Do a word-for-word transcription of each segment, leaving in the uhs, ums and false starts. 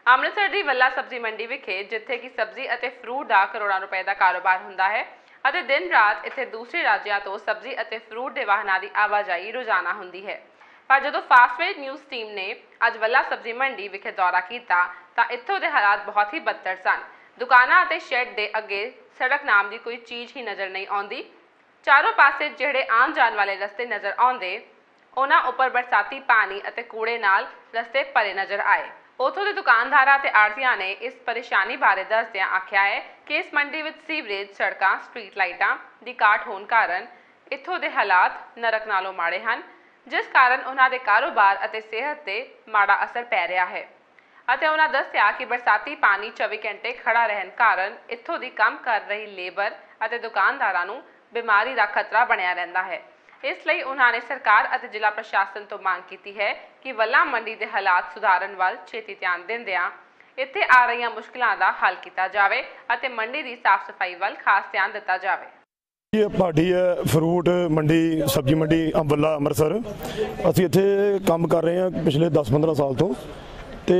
ਅੰਮ੍ਰਿਤਸਰ ਦੀ ਵੱਲਾ ਸਬਜ਼ੀ ਮੰਡੀ ਵਿਖੇ ਜਿੱਥੇ ਕਿ ਸਬਜ਼ੀ ਅਤੇ ਫਰੂਟ ਦਾ ਕਰੋੜਾਂ ਰੁਪਏ ਦਾ ਕਾਰੋਬਾਰ ਹੁੰਦਾ ਹੈ ਅਤੇ ਦਿਨ ਰਾਤ ਇੱਥੇ ਦੂਸਰੇ ਰਾਜਾਂ ਤੋਂ ਸਬਜ਼ੀ ਅਤੇ ਫਰੂਟ ਦੇ ਵਾਹਨਾਂ ਦੀ ਆਵਾਜਾਈ ਰੋਜ਼ਾਨਾ ਹੁੰਦੀ ਹੈ। ਪਰ ਜਦੋਂ ਫਾਸਟਵੇਵ ਨਿਊਜ਼ ਟੀਮ ਨੇ ਅੱਜ ਵੱਲਾ ਸਬਜ਼ੀ ਮੰਡੀ ਵਿਖੇ ਦੌਰਾ ਕੀਤਾ ਤਾਂ ਇੱਥੋਂ ਦੇ ਹਾਲਾਤ ਬਹੁਤ ਹੀ ਬੱਤਰ ਸਨ। ਦੁਕਾਨਾਂ ਅਤੇ ਸ਼ੈੱਡ ਦੇ ਅੱਗੇ ਸੜਕ ਨਾਮ ਦੀ ਕੋਈ ਚੀਜ਼ ਹੀ ਨਜ਼ਰ ਨਹੀਂ ਆਉਂਦੀ। ਚਾरों ਪਾਸੇ ਜਿਹੜੇ ਆਉਣ ਜਾਣ ਵਾਲੇ ਰਸਤੇ ਨਜ਼ਰ ਆਉਂਦੇ ਉਹਨਾਂ ਉੱਪਰ ਬਰਸਾਤੀ ਪਾਣੀ ਅਤੇ ਕੂੜੇ ਨਾਲ ਰਸਤੇ ਭਰੇ ਨਜ਼ਰ ਆਏ। ਉੱਥੋਂ ਦੇ ਦੁਕਾਨਦਾਰਾਂ ਤੇ ਆੜ੍ਹਤੀਆਂ ਨੇ ਇਸ ਪਰੇਸ਼ਾਨੀ ਬਾਰੇ ਦੱਸਦਿਆਂ ਆਖਿਆ ਹੈ ਕਿ ਇਸ ਮੰਡੀ ਵਿੱਚ ਸੀਵਰੇਜ, ਸੜਕਾਂ, ਸਟਰੀਟ ਲਾਈਟਾਂ ਦੀ ਘਾਟ ਹੋਣ ਕਾਰਨ ਇੱਥੋਂ ਦੇ ਹਾਲਾਤ ਨਰਕ ਨਾਲੋਂ ਮਾੜੇ ਹਨ, ਜਿਸ ਕਾਰਨ ਉਹਨਾਂ ਦੇ ਕਾਰੋਬਾਰ ਅਤੇ ਸਿਹਤ ਤੇ ਮਾੜਾ ਅਸਰ ਪੈ ਰਿਹਾ ਹੈ। ਅਤੇ ਉਹਨਾਂ ਦੱਸਿਆ ਕਿ ਬਰਸਾਤੀ ਪਾਣੀ ਚੌਵੀ ਘੰਟੇ ਖੜਾ ਰਹਿਣ ਕਾਰਨ ਇੱਥੋਂ ਦੀ ਕੰਮ ਕਰ ਰਹੀ ਲੇਬਰ ਅਤੇ ਦੁਕਾਨਦਾਰਾਂ ਨੂੰ ਬਿਮਾਰੀ ਦਾ ਖਤਰਾ ਬਣਿਆ ਰਹਿੰਦਾ ਹੈ। ਇਸ ਲਈ ਉਹਨਾਂ ਨੇ ਸਰਕਾਰ ਅਤੇ ਜ਼ਿਲ੍ਹਾ ਪ੍ਰਸ਼ਾਸਨ ਤੋਂ ਮੰਗ ਕੀਤੀ ਹੈ ਕਿ ਵੱਲਾ ਮੰਡੀ ਦੇ ਹਾਲਾਤ ਸੁਧਾਰਨ ਵੱਲ ਛੇਤੀ ਧਿਆਨ ਦਿੰਦਿਆਂ ਇੱਥੇ ਆ ਰਹੀਆਂ ਮੁਸ਼ਕਲਾਂ ਦਾ ਹੱਲ ਕੀਤਾ ਜਾਵੇ ਅਤੇ ਮੰਡੀ ਦੀ ਸਾਫ਼ ਸਫਾਈ ਵੱਲ ਖਾਸ ਧਿਆਨ ਦਿੱਤਾ ਜਾਵੇ। ये पार्टी है फ्रूट मंडी, सब्जी मंडी ਵੱਲਾ ਅੰਮ੍ਰਿਤਸਰ। ਅਸੀਂ ਇੱਥੇ ਕੰਮ ਕਰ ਰਹੇ ਹਾਂ ਪਿਛਲੇ दस पंद्रह ਸਾਲ ਤੋਂ ਤੇ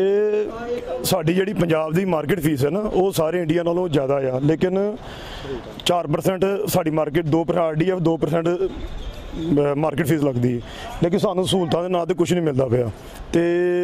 ਸਾਡੀ ਜਿਹੜੀ ਪੰਜਾਬ ਦੀ ਮਾਰਕੀਟ ਫੀਸ ਹੈ ਨਾ ਉਹ ਸਾਰੇ ਇੰਡੀਆ ਨਾਲੋਂ ਜ਼ਿਆਦਾ ਆ, ਲੇਕਿਨ चार परसेंट ਸਾਡੀ ਮਾਰਕੀਟ दो परसेंट ਆਰ ਡੀ ਐਫ दो परसेंट ਮਾਰਕੀਟ ਫੀਸ ਲੱਗਦੀ ਹੈ, ਲੇਕਿਨ ਸਾਨੂੰ ਸਹੂਲਤਾਂ ਦੇ ਨਾਂ ਤੇ ਕੁਝ ਨਹੀਂ ਮਿਲਦਾ ਪਿਆ। ਤੇ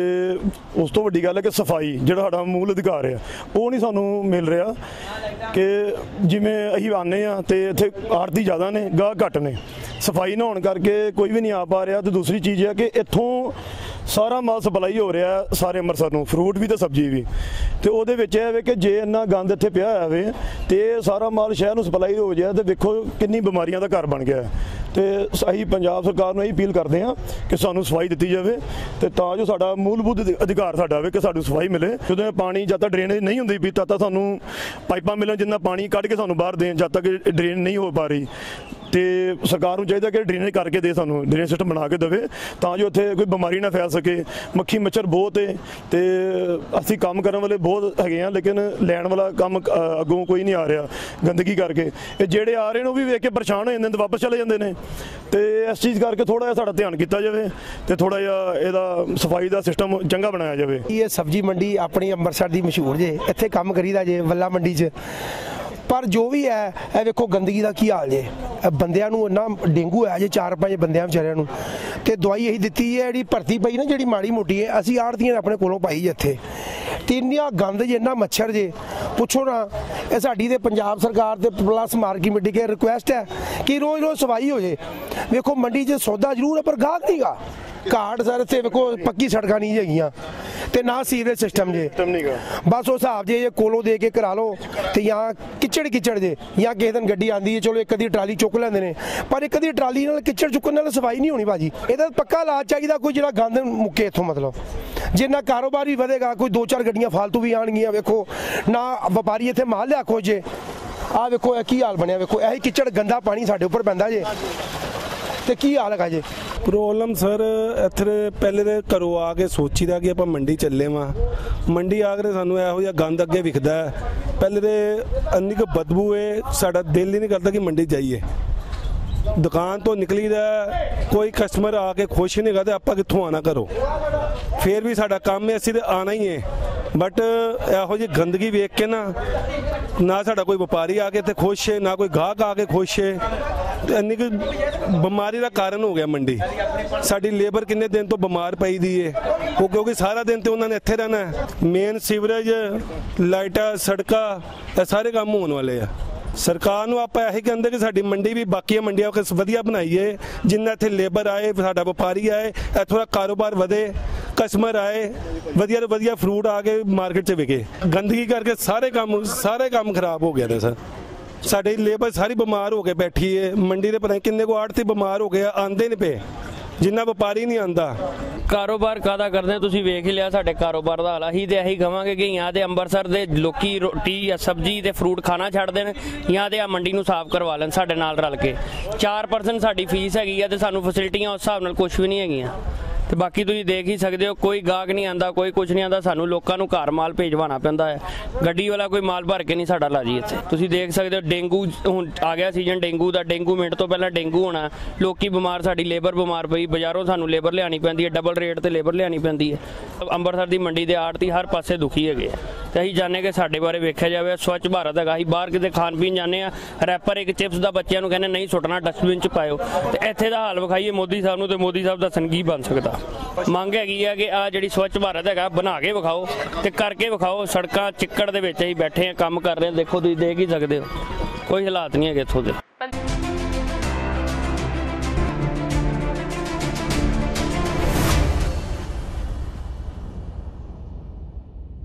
ਉਸ ਤੋਂ ਵੱਡੀ ਗੱਲ ਹੈ ਕਿ ਸਫਾਈ ਜਿਹੜਾ ਸਾਡਾ ਮੂਲ ਅਧਿਕਾਰ ਹੈ ਉਹ ਨਹੀਂ ਸਾਨੂੰ ਮਿਲ ਰਿਹਾ। ਕਿ ਜਿਵੇਂ ਅਸੀਂ ਆਉਂਦੇ ਹਾਂ ਤੇ ਇੱਥੇ ਆੜ੍ਹਤੀ ਜ਼ਿਆਦਾ ਨੇ, ਗਾਹ ਘੱਟ ਨੇ, ਸਫਾਈ ਨਾ ਹੋਣ ਕਰਕੇ ਕੋਈ ਵੀ ਨਹੀਂ ਆ ਪਾ ਰਿਹਾ। ਤੇ ਦੂਸਰੀ ਚੀਜ਼ ਹੈ ਕਿ ਇੱਥੋਂ ਸਾਰਾ ਮਾਲ ਸਪਲਾਈ ਹੋ ਰਿਹਾ ਸਾਰੇ ਅੰਮ੍ਰਿਤਸਰ ਨੂੰ, ਫਰੂਟ ਵੀ ਤੇ ਸਬਜ਼ੀ ਵੀ। ਤੇ ਉਹਦੇ ਵਿੱਚ ਇਹ ਵੇ ਕਿ ਜੇ ਇੰਨਾ ਗੰਦ ਇੱਥੇ ਪਿਆ ਹੋਇਆ ਵੇ ਤੇ ਸਾਰਾ ਮਾਲ ਸ਼ਹਿਰ ਨੂੰ ਸਪਲਾਈ ਹੋ ਜਾਏ ਤੇ ਵੇਖੋ ਕਿੰਨੀ ਬਿਮਾਰੀਆਂ ਦਾ ਘਰ ਬਣ ਗਿਆ। ਤੇ ਅਸੀਂ ਪੰਜਾਬ ਸਰਕਾਰ ਨੂੰ ਇਹ ਅਪੀਲ ਕਰਦੇ ਹਾਂ ਕਿ ਸਾਨੂੰ ਸਫਾਈ ਦਿੱਤੀ ਜਾਵੇ ਤੇ ਤਾਂ ਜੋ ਸਾਡਾ ਮੂਲਭੂਤ ਅਧਿਕਾਰ ਸਾਡਾ ਹੋਵੇ ਕਿ ਸਾਨੂੰ ਸਫਾਈ ਮਿਲੇ। ਜਦੋਂ ਪਾਣੀ ਜਦ ਤੱਕ ਡਰੇਨੇਜ ਨਹੀਂ ਹੁੰਦੀ ਵੀ ਤਦ ਤੱਕ ਸਾਨੂੰ ਪਾਈਪਾਂ ਮਿਲਣ ਜਿੰਨਾ ਪਾਣੀ ਕੱਢ ਕੇ ਸਾਨੂੰ ਬਾਹਰ ਦੇਣ, ਜਦ ਤੱਕ ਡਰੇਨ ਨਹੀਂ ਹੋ ਪਾ ਰਹੀ। ਤੇ ਸਰਕਾਰ ਨੂੰ ਚਾਹੀਦਾ ਕਿ ਡਰੇਨੇਜ ਕਰਕੇ ਦੇ, ਸਾਨੂੰ ਡਰੇਨੇਜ ਸਿਸਟਮ ਬਣਾ ਕੇ ਦੇਵੇ ਤਾਂ ਜੋ ਇੱਥੇ ਕੋਈ ਬਿਮਾਰੀ ਨਾ ਫੈਲ ਸਕੇ। ਮੱਖੀ ਮੱਛਰ ਬਹੁਤ ਹੈ ਤੇ ਅਸੀਂ ਕੰਮ ਕਰਨ ਵਾਲੇ ਬਹੁਤ ਹੈਗੇ ਆ, ਲੇਕਿਨ ਲੈਣ ਵਾਲਾ ਕੰਮ ਅੱਗੋਂ ਕੋਈ ਨਹੀਂ ਆ ਰਿਹਾ ਗੰਦਗੀ ਕਰਕੇ। ਇਹ ਜਿਹੜੇ ਆ ਰਹੇ ਨੇ ਉਹ ਵੀ ਵੇਖ ਕੇ ਪਰੇਸ਼ਾਨ ਹੋ ਜਾਂਦੇ ਨੇ, ਵਾਪਸ ਚਲੇ ਜਾਂਦੇ ਨੇ। ਤੇ ਇਸ ਚੀਜ਼ ਕਰਕੇ ਥੋੜਾ ਜਿਹਾ ਸਾਡਾ ਧਿਆਨ ਕੀਤਾ ਜਾਵੇ ਤੇ ਥੋੜਾ ਜਿਹਾ ਇਹਦਾ ਸਫਾਈ ਦਾ ਸਿਸਟਮ ਚੰਗਾ ਬਣਾਇਆ ਜਾਵੇ। ਇਹ ਸਬਜ਼ੀ ਮੰਡੀ ਆਪਣੀ ਅੰਮ੍ਰਿਤਸਰ ਦੀ ਮਸ਼ਹੂਰ ਜੇ, ਇੱਥੇ ਕੰਮ ਕਰੀਦਾ ਜੇ ਵੱਲਾ ਮੰਡੀ 'ਚ। ਪਰ ਜੋ भी है ਇਹ ਵੇਖੋ ਗੰਦਗੀ ਦਾ ਕੀ ਹਾਲ ਜੇ, ਬੰਦਿਆਂ ਨੂੰ ਇੰਨਾ ਡੇਂਗੂ ਹੈ ਜੇ ਚਾਰ ਪੰਜ ਬੰਦਿਆਂ ਵਿਚਾਰਿਆਂ ਨੂੰ। ਤੇ ਦਵਾਈ ਇਹੀ ਦਿੱਤੀ ਹੈ ਜਿਹੜੀ ਭਰਤੀ ਪਈ ਨਾ ਜਿਹੜੀ ਮਾੜੀ ਮੋਟੀ ਹੈ ਅਸੀਂ ਆੜ੍ਹਤੀਆਂ ਨੇ ਆਪਣੇ ਕੋਲੋਂ ਪਾਈ ਇੱਥੇ। ਤੇ ਇੰਨਾ ਗੰਦ ਜੇ, ਇੰਨਾ ਮੱਛਰ ਜੇ ਪੁੱਛੋ ਨਾ। ਇਹ ਸਾਡੀ ਤੇ ਪੰਜਾਬ ਸਰਕਾਰ ਤੇ ਪਲੱਸ ਮਾਰਕੀਟ ਕਮੇਟੀ ਕੇ ਰਿਕੁਐਸਟ ਹੈ ਕਿ ਰੋਜ਼ ਰੋਜ਼ ਸਫਾਈ ਹੋ ਜੇ। ਵੇਖੋ ਮੰਡੀ 'ਚ ਸੌਦਾ ਜ਼ਰੂਰ ਹੈ ਪਰ ਗਾਹਕ ਨਹੀਂ ਗਾ, ਘਾਟ ਸਰ ਇੱਥੇ ਵੇਖੋ ਪੱਕੀ ਸੜਕਾਂ ਨਹੀਂ ਹੈਗੀਆਂ ਤੇ ਨਾ ਸੀਵਰੇਜ ਸਿਸਟਮ ਜੇ। ਬਸ ਉਸ ਹਿਸਾਬ ਜੇ ਕੋਲੋਂ ਦੇ ਕੇ ਕਰਾ ਲਓ ਤੇ ਜਾਂ ਕਿਚੜ ਕਿਚੜ ਜੇ, ਜਾਂ ਕਿਸੇ ਦਿਨ ਗੱਡੀ ਆਉਂਦੀ ਹੈ ਚਲੋ ਇੱਕ ਅੱਧੀ ਟਰਾਲੀ ਚੁੱਕ ਲੈਂਦੇ ਨੇ, ਪਰ ਇੱਕ ਅੱਧੀ ਟਰਾਲੀ ਨਾਲ ਕਿਚੜ ਚੁੱਕਣ ਨਾਲ ਸਫਾਈ ਨਹੀਂ ਹੋਣੀ ਭਾਜੀ। ਇਹਦਾ ਪੱਕਾ ਇਲਾਜ ਚਾਹੀਦਾ, ਕੋਈ ਜਿਹੜਾ ਗੰਦ ਮੁੱਕੇ ਇੱਥੋਂ। ਮਤਲਬ ਜਿੰਨਾ ਕਾਰੋਬਾਰ ਵੀ ਵਧੇਗਾ, ਕੋਈ ਦੋ ਚਾਰ ਗੱਡੀਆਂ ਫਾਲਤੂ ਵੀ ਆਉਣਗੀਆਂ। ਵੇਖੋ ਨਾ ਵਪਾਰੀ ਇੱਥੇ ਮਾਲ ਲਿਆ ਖੋਜੇ। ਆਹ ਵੇਖੋ ਇਹ ਕੀ ਹਾਲ ਬਣਿਆ, ਵੇਖੋ ਇਹੀ ਕਿਚੜ ਗੰਦਾ ਪਾਣੀ ਸਾਡੇ ਉੱਪਰ ਪੈਂਦਾ ਜੇ ਤੇ ਕੀ ਹਾਲ ਹੈਗਾ ਜੇ। ਪ੍ਰੋਬਲਮ ਸਰ ਇੱਥੇ ਪਹਿਲੇ ਦੇ ਘਰੋਂ ਆ ਕੇ ਸੋਚੀਦਾ ਕਿ ਆਪਾਂ ਮੰਡੀ ਚੱਲੇ ਵਾਂ, ਮੰਡੀ ਆ ਕੇ ਸਾਨੂੰ ਇਹੋ ਜਿਹਾ ਗੰਦ ਅੱਗੇ ਵਿਖਦਾ। ਪਹਿਲੇ ਦੇ ਇੰਨੀ ਕੁ ਬਦਬੂ ਹੈ ਸਾਡਾ ਦਿਲ ਹੀ ਨਹੀਂ ਕਰਦਾ ਕਿ ਮੰਡੀ ਜਾਈਏ। ਦੁਕਾਨ ਤੋਂ ਨਿਕਲੀਦਾ ਕੋਈ ਕਸਟਮਰ ਆ ਕੇ ਖੁਸ਼ ਨਹੀਂ ਹੈਗਾ ਤੇ ਆਪਾਂ ਕਿੱਥੋਂ ਆਣਾ ਘਰੋਂ। ਫਿਰ ਵੀ ਸਾਡਾ ਕੰਮ ਹੈ, ਅਸੀਂ ਤੇ ਆਣਾ ਹੀ ਹੈ। ਬਟ ਇਹੋ ਜਿਹੀ ਗੰਦਗੀ ਵੇਖ ਕੇ ਨਾ ਨਾ ਸਾਡਾ ਕੋਈ ਵਪਾਰੀ ਆ ਕੇ ਇੱਥੇ ਖੁਸ਼ ਹੈ, ਨਾ ਕੋਈ ਗਾਹਕ ਆ ਕੇ ਖੁਸ਼ ਹੈ। ਇੰਨੀ ਕੁ ਬਿਮਾਰੀ ਦਾ ਕਾਰਨ ਹੋ ਗਿਆ ਮੰਡੀ। ਸਾਡੀ ਲੇਬਰ ਕਿੰਨੇ ਦਿਨ ਤੋਂ ਬਿਮਾਰ ਪਈ ਦੀ ਹੈ, ਉਹ ਕਿਉਂਕਿ ਸਾਰਾ ਦਿਨ ਤੇ ਉਹਨਾਂ ਨੇ ਇੱਥੇ ਰਹਿਣਾ ਹੈ। ਮੇਨ ਸੀਵਰੇਜ, ਲਾਈਟਾਂ, ਸੜਕਾਂ ਇਹ ਸਾਰੇ ਕੰਮ ਹੋਣ ਵਾਲੇ ਆ। ਸਰਕਾਰ ਨੂੰ ਆਪਾਂ ਇਹੀ ਕਹਿੰਦੇ ਕਿ ਸਾਡੀ ਮੰਡੀ ਵੀ ਬਾਕੀਆਂ ਮੰਡੀਆਂ ਕੋਲ ਵਧੀਆ ਬਣਾਈਏ, ਜਿੰਨਾ ਇੱਥੇ ਲੇਬਰ ਆਏ, ਸਾਡਾ ਵਪਾਰੀ ਆਏ, ਇੱਥੋਂ ਦਾ ਕਾਰੋਬਾਰ ਵਧੇ, ਕਸਟਮਰ ਆਏ, ਵਧੀਆ ਤੋਂ ਵਧੀਆ ਫਰੂਟ ਆ ਕੇ ਮਾਰਕੀਟ 'ਚ ਵਿਕੇ। ਗੰਦਗੀ ਕਰਕੇ ਸਾਰੇ ਕੰਮ ਸਾਰੇ ਕੰਮ ਖਰਾਬ ਹੋ ਗਏ ਨੇ ਸਰ। ਸਾਡੀ ਲੇਬਰ ਸਾਰੀ ਬਿਮਾਰ ਹੋ ਕੇ ਬੈਠੀ ਹੈ ਮੰਡੀ ਦੇ। ਪਤਾ ਕਿੰਨੇ ਕੋ ਆੜ੍ਹਤੀ ਬਿਮਾਰ ਹੋ ਗਏ, ਆਂਦੇ ਨਹੀਂ ਪਏ, ਜਿੰਨਾ ਵਪਾਰੀ ਨਹੀਂ ਆਂਦਾ। ਕਾਰੋਬਾਰ ਕਾਹਦਾ ਕਰਦੇ ਤੁਸੀਂ ਵੇਖ ਹੀ ਲਿਆ ਸਾਡੇ ਕਾਰੋਬਾਰ ਦਾ ਹਾਲ। ਅਸੀਂ ਤੇ ਇਹੀ ਕਹਾਂਗੇ ਕਿ ਜਾਂ ਤੇ ਅੰਮ੍ਰਿਤਸਰ ਦੇ ਲੋਕੀ ਰੋਟੀ ਜਾਂ ਸਬਜ਼ੀ ਤੇ ਫਰੂਟ ਖਾਣਾ ਛੱਡ ਦੇਣ ਜਾਂ ਤੇ ਆ ਮੰਡੀ ਨੂੰ ਸਾਫ਼ ਕਰਵਾ ਲੈਣ ਸਾਡੇ ਨਾਲ ਰਲ ਕੇ। ਚਾਰ ਪਰਸੈਂਟ ਸਾਡੀ ਫੀਸ ਹੈਗੀ ਆ ਤੇ ਸਾਨੂੰ ਫੈਸਿਲਿਟੀਆਂ ਉਸ ਹਿਸਾਬ ਨਾਲ ਕੁਝ ਵੀ ਨਹੀਂ ਹੈਗੀਆਂ। ਤੇ ਬਾਕੀ ਤੁਸੀਂ ਦੇਖ ਹੀ ਸਕਦੇ ਹੋ ਕੋਈ ਗਾਹਕ ਨਹੀਂ ਆਂਦਾ, ਕੋਈ ਕੁਝ ਨਹੀਂ ਆਂਦਾ। ਸਾਨੂੰ ਲੋਕਾਂ ਨੂੰ ਘਰ ਮਾਲ ਭੇਜਵਾਉਣਾ ਪੈਂਦਾ ਹੈ, ਗੱਡੀ ਵਾਲਾ ਕੋਈ ਮਾਲ ਭਰ ਕੇ ਨਹੀਂ ਸਾਡਾ ਲਾਜੀ ਇੱਥੇ। ਤੁਸੀਂ ਦੇਖ ਸਕਦੇ ਹੋ ਡੇਂਗੂ ਹੁਣ ਆ ਗਿਆ ਸੀਜ਼ਨ ਡੇਂਗੂ ਦਾ, ਡੇਂਗੂ ਮਿੰਟ ਤੋਂ ਪਹਿਲਾਂ ਡੇਂਗੂ ਹੋਣਾ, ਲੋਕੀ ਬਿਮਾਰ, ਸਾਡੀ ਲੇਬਰ ਬਿਮਾਰ ਪਈ, ਬਾਜ਼ਾਰੋਂ ਸਾਨੂੰ ਲੇਬਰ ਲਿਆਣੀ ਪੈਂਦੀ ਹੈ, ਡਬਲ ਰੇਟ ਤੇ ਲੇਬਰ ਲਿਆਣੀ ਪੈਂਦੀ ਹੈ। ਅੰਮ੍ਰਿਤਸਰ ਦੀ ਮੰਡੀ ਦੇ ਆੜਤੀ ਹਰ ਪਾਸੇ ਦੁਖੀ ਹੈਗੇ ਆ ਤੇ ਅਸੀਂ ਚਾਹੁੰਦੇ ਕਿ ਸਾਡੇ ਬਾਰੇ ਵੇਖਿਆ ਜਾਵੇ। ਸਵੱਛ ਭਾਰਤ ਹੈਗਾ, ਅਸੀਂ ਬਾਹਰ ਕਿਤੇ ਖਾਣ ਪੀਣ ਜਾਂਦੇ ਆ, ਰੈਪਰ ਇੱਕ ਚਿਪਸ ਦਾ ਬੱਚਿਆਂ ਨੂੰ ਕਹਿੰਦੇ ਨਹੀਂ ਸੁੱਟਣਾ, ਡਸਟਬਿਨ 'ਚ ਪਾਇਓ, ਤੇ ਇੱਥੇ ਦਾ ਹਾਲ ਵਿਖਾਈਏ ਮੋਦੀ ਸਾਹਿਬ ਨੂੰ ਤੇ ਮੋਦੀ ਸਾਹਿਬ ਦੱਸਣ ਕੀ ਬਣ ਸਕਦਾ। ਮੰਗ ਹੈਗੀ ਆ ਕਿ ਆ ਜਿਹੜੀ ਸਵੱਛ ਭਾਰਤ ਹੈਗਾ ਬਣਾ ਕੇ ਵਿਖਾਓ ਤੇ ਕਰਕੇ ਵਿਖਾਓ। ਸੜਕਾਂ ਚਿੱਕੜ ਦੇ ਵਿੱਚ ਅਸੀਂ ਬੈਠੇ ਆ, ਕੰਮ ਕਰ ਰਹੇ ਆ, ਦੇਖੋ ਤੁਸੀਂ ਦੇਖ ਹੀ ਸਕਦੇ ਹੋ, ਕੋਈ ਹਾਲਾਤ ਨਹੀਂ ਹੈਗੇ ਇੱਥੋਂ ਦੇ।